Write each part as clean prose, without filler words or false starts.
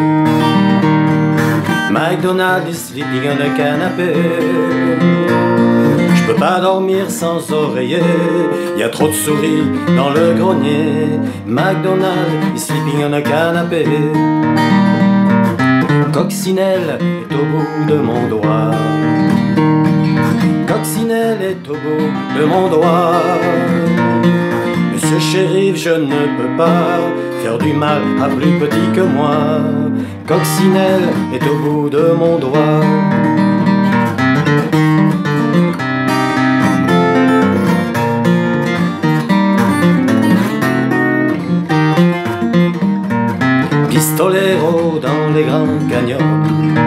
McDonald is sleeping on a canapé. Je peux pas dormir sans oreiller, y a trop de souris dans le grenier. McDonald is sleeping on a canapé. Coccinelle est au bout de mon doigt. Coccinelle est au bout de mon doigt. Monsieur shérif, je ne peux pas faire du mal à plus petit que moi. Coccinelle est au bout de mon doigt. Pistolero dans les grands canyons.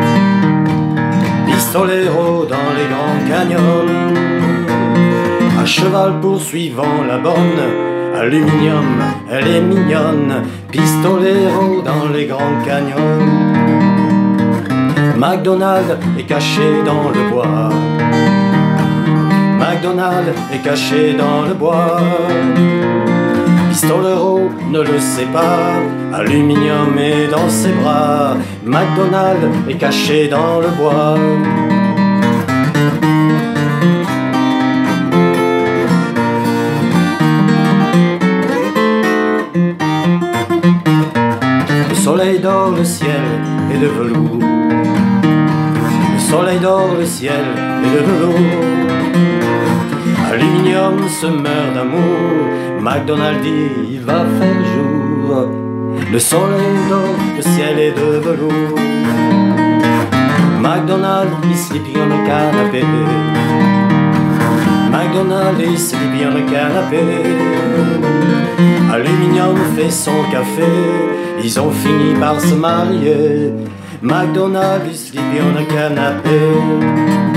Pistolero dans les grands canyons. À cheval poursuivant la bonne. Aluminium, elle est mignonne. Pistolero dans les grands canyons. McDonald est caché dans le bois. McDonald est caché dans le bois. Pistolero ne le sait pas. Aluminium est dans ses bras. McDonald est caché dans le bois. Le soleil dort, le ciel est de velours. Le soleil dort, le ciel est de velours. Aluminium se meurt d'amour. McDonald dit il va faire jour. Le soleil dort, le ciel est de velours. McDonald is sleeping on a canapé. McDonald is sleeping on a canapé. Aluminium fait son café. Ils ont fini par se marier. McDonald is sleeping on a canapé.